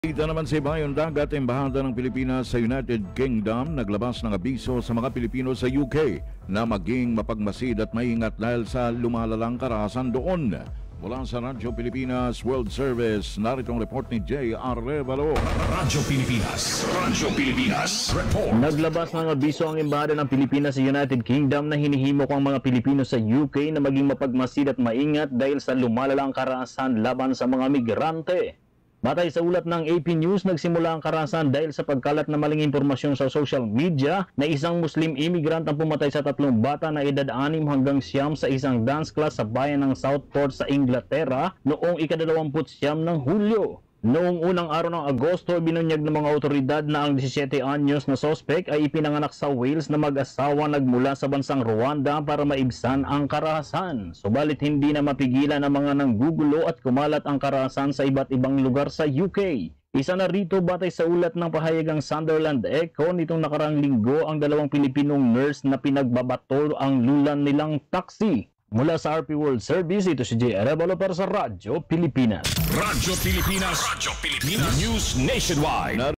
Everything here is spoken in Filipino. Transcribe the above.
Ito naman sa ibayong dagat, embahada ng Pilipinas sa United Kingdom naglabas ng abiso sa mga Pilipino sa UK na maging mapagmasid at maingat dahil sa lumalalang karahasan doon. Mula sa Radyo Pilipinas World Service, narito ang report ni J.R. Revalo. Radyo Pilipinas report. Naglabas ng abiso ang embahada ng Pilipinas sa United Kingdom na hinihimok ang mga Pilipino sa UK na maging mapagmasid at maingat dahil sa lumalalang karahasan laban sa mga migrante. Batay sa ulat ng AP News, nagsimula ang karahasan dahil sa pagkalat na maling impormasyon sa social media na isang Muslim immigrant ang pumatay sa 3 bata na edad 6 hanggang 9 sa isang dance class sa bayan ng Southport sa Inglaterra noong ika-29 ng Hulyo. Noong unang araw ng Agosto, binunyag ng mga otoridad na ang 17 anyos na sospek ay ipinanganak sa Wales na mag-asawa nagmula sa bansang Rwanda para maibsan ang karahasan. Subalit hindi na mapigilan ang mga nanggugulo at kumalat ang karahasan sa iba't ibang lugar sa UK. Isa na rito batay sa ulat ng pahayagang Sunderland Echo nitong nakarang linggo ang 2 Pilipinong nurse na pinagbabato ang lulan nilang taxi. Mula sa RP World Service, ito si J. Arevalo para sa Radyo Pilipinas. Radyo Pilipinas News Nationwide.